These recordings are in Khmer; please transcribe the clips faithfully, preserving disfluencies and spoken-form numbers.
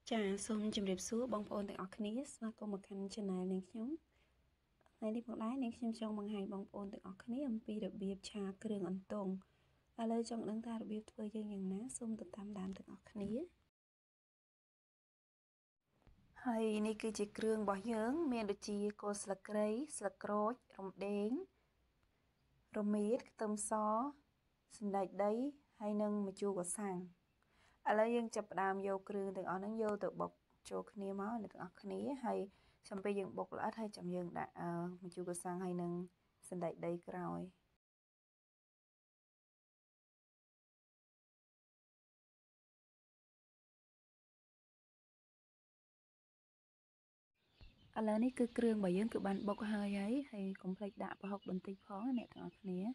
ចាសូមជម្រាបសួរបងប្អូនទាំងអស់គ្នាស្វាគមន៍មកកាន់ Channel នាងខ្ញុំថ្ងៃនេះផងដែរនាងខ្ញុំចង់បង្ហាញបងប្អូនទាំងអស់គ្នាអំពីរបៀបឆាគ្រឿងអន្ទង់ឥឡូវចង់ដឹងថារបៀបធ្វើយើងយ៉ាងណាសូមទៅតាមដានទាំងអស់គ្នាហើយនេះគឺជាគ្រឿងរបស់យើងមានដូចជាគល់ស្លឹកគ្រៃស្លឹកក្រូចរំដេងរមៀតខ្ទឹមសសណ្តែកដីហើយនិងម្ជូរកសាំងឥឡូវយើងចាប់ផ្ដើមយកគ្រឿងទាំងអស់ហ្នឹងយកទៅបុកចូលគ្នាមកអ្នកទាំងអស់គ្នាហើយចាំពេលយើងបុកល្អិតហើយចាំយើងដាក់ម្ជូរកសាំងហើយនឹងសណ្តែកដីក្រោយឥឡូវនេះគឺគ្រឿងរបស់យើងគឺបានបុកហើយហើយហើយកុំភ្លេចដាក់ប្រហុកបន្តិចផងអ្នកទាំងអស់គ្នា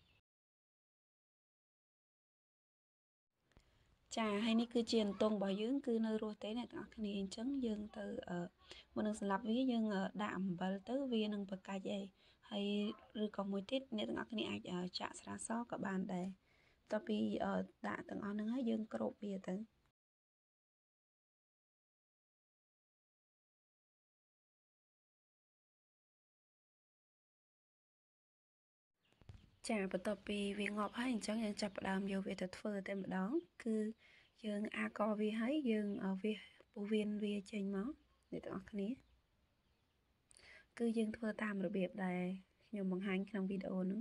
ចាហើយនេះគឺជាអន្ទង់របស់យើងគឺនៅរស់ទេអ្នកទាំងអស់គ្នាអញ្ចឹងយើងទៅមុននឹងសម្លាប់វាយើងដាក់អំបិលទៅវានឹងប្រកាច់ឯងហើយឬក៏មួយទៀតអ្នកទាំងអស់គ្នាអាចចាក់ស្រាសក៏បានដែរបន្ទាប់ពីដាក់ទាំងអស់ហ្នឹងហើយយើងគ្របវាទៅចាបន្ទាប់ពីវាងាប់ហើយអញ្ចឹងយើងចាប់ផ្ដើមយកវាទៅធ្វើតែម្ដងគឺយើងអាកវាហើយយើងវាពោះវៀនវាចេញមកអ្នកទាំងអស់គ្នាគឺយើងធ្វើតាមរបៀបដែលខ្ញុំបង្ហាញក្នុងវីដេអូហ្នឹង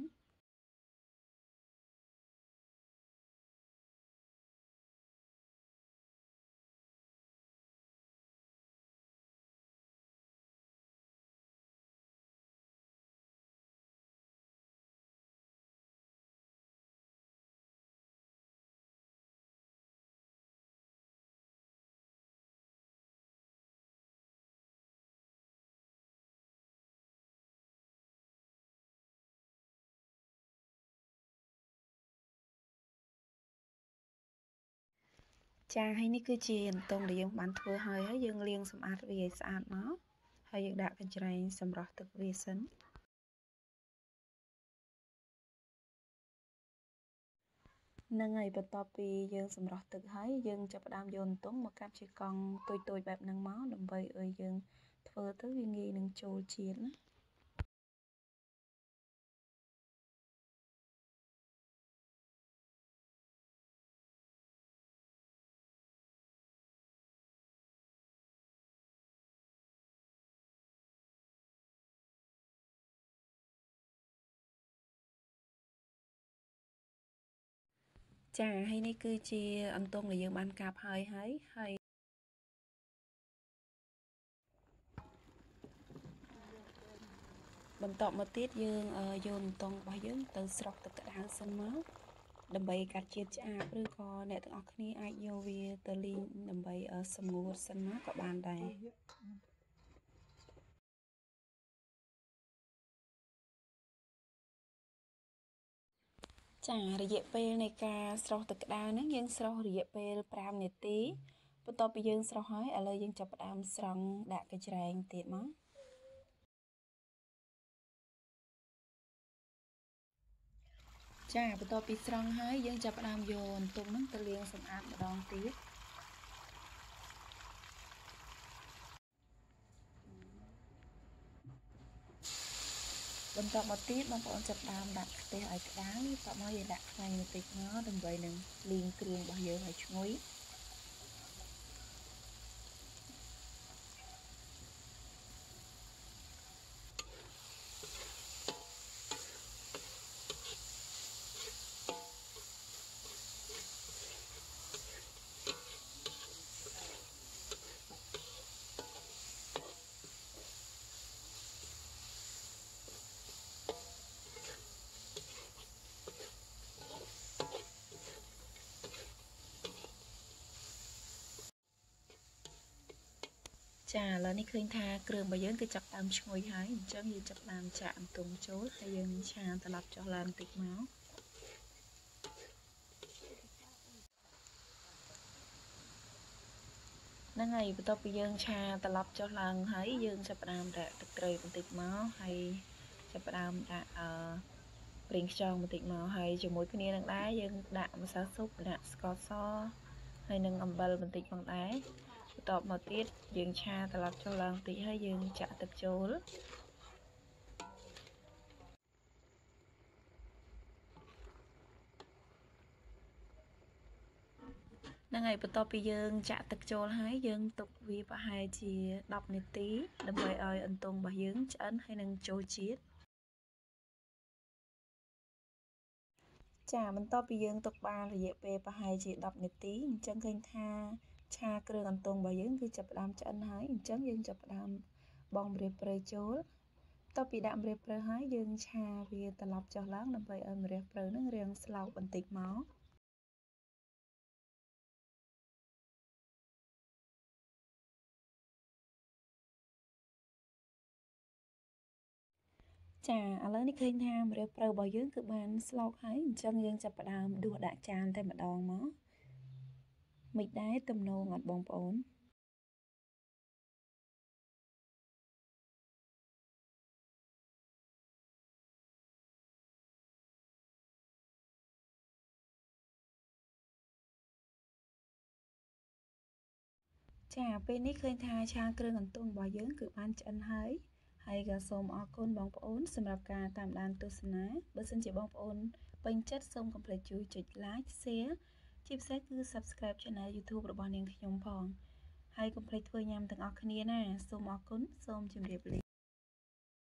ចាហើយនេះគឺជាអន្ទង់ដែលយើងបានធ្វើហើយហើយយើងលាងសម្អាតវាឲ្យស្អាតមកហើយយើងដាក់កញ្ច្រែងសម្រស់ទឹកវាសិននឹងហើយបន្ទាប់ពីយើងសម្រស់ទឹកហើយយើងចាប់ផ្ដើមយកអន្ទង់មកកាត់ជាកង់តូចៗបែបហ្នឹងមកដើម្បីឲ្យយើងធ្វើទៅវាងាយនឹងចូលជាតិណាចាហើយនេះគឺជាអន្ទង់ដែលយើងបានកាប់ហើយហើយហើយបន្តមកទៀតយើងយកអន្ទង់របស់យើងទៅស្រុះទឹកក្តៅសិនមកដើម្បីកាត់ជាតិឆ្អាបឬក៏អ្នកទាំងអស់គ្នាអាចយកវាទៅលីងដើម្បីសម្ងួតសិនមកក៏បានដែរចារយៈពេលនៃការស្រុះទឹកក្តៅហ្នឹងយើងស្រុះរយៈពេលប្រាំនាទីបន្ទាប់ពីយើងស្រុះហើយឥឡូវយើងចាប់ផ្ដើមស្រង់ដាក់កញ្ច្រែងទៀតមកចាបន្ទាប់ពីស្រង់ហើយយើងចាប់ផ្ដើមយកអន្ទង់ហ្នឹងទៅលាងសម្អាតម្ដងទៀតបន្តមកទៀតបងប្អូនចាប់ផ្ដើមដាក់ខ្ទះឲ្យក្តៅតមកយើងដាក់ខ្លាញ់បន្តិចមកដើម្បីនឹងលីងគ្រឿងរបស់យើងឲ្យឈ្ងុយចាឥឡូវនេះឃើញថាគ្រឿងរបស់យើងគឺចាប់តាមឈ្ងុយហើយអញ្ចឹងយើងចាប់តាមចាក់អន្ទង់ចូលហើយយើងឆាត្រឡប់ចុះឡើងបន្តិចមកហ្នឹងហើយបន្ទាប់ពីយើងឆាត្រឡប់ចុះឡើងហើយយើងចាប់ផ្ដើមដាក់ទឹកត្រីបន្តិចមកហើយចាប់ផ្ដើមដាក់អឺប្រេងខ្យងបន្តិចមកហើយជាមួយគ្នានឹងដែរយើងដាក់ម្សៅស៊ុបដាក់ស្ករសហើយនឹងអំបិលបន្តិចផងដែរตอบมาติดยืงชาตลับcho lang tí hayยืงchạទឹកចូលនឹងហើយបន្ទាប់ពីយើងចាក់ទឹកចូលហើយយើងទុកវាប្រហែលជាដប់នាទីដើម្បីឲ្យអន្ទង់របស់យើងឆ្អិនហើយនឹងចូលជាតិចាបន្ទាប់ពីយើងទុកបានរយៈពេលប្រហែលជាដប់នាទីអញ្ចឹងឃើញថាឆាគ្រឿងអន្ទង់របស់យើងគឺចាប់ផ្ដើមឆ្អិនហើយអញ្ចឹងយើងចាប់ផ្ដើមបង់ម្រះព្រៅចូលបន្ទាប់ពីដាក់ម្រះព្រៅហើយយើងឆាវាត្រឡប់ចុះឡើងដើម្បីឲ្យម្រះព្រៅនឹងរាងស្លោកបន្តិចមកចាឥឡូវនេះឃើញថាម្រះព្រៅរបស់យើងគឺបានស្លោកហើយអញ្ចឹងយើងចាប់ផ្ដើមដួសដាក់ចានតែម្ដងមកមិនដែរទំនងអត់បងប្អូនចាពេលនេះឃើញថាឆាគ្រឿងអន្ទង់របស់យើងគឺបានឆ្អិនហើយហើយក៏សូមអរគុណបងប្អូនសម្រាប់ការតាមដានទស្សនាបើសិនជាបងប្អូនពេញចិត្តសូមកុំភ្លេចជួយចុច like share ជាពិសេសគឺ subscribe Channel YouTube របស់នាងខ្ញុំផងហើយកុំភ្លេចធ្វើញ៉ាំទាំងអស់គ្នាណាសូមអរគុណសូមជម្រាបលា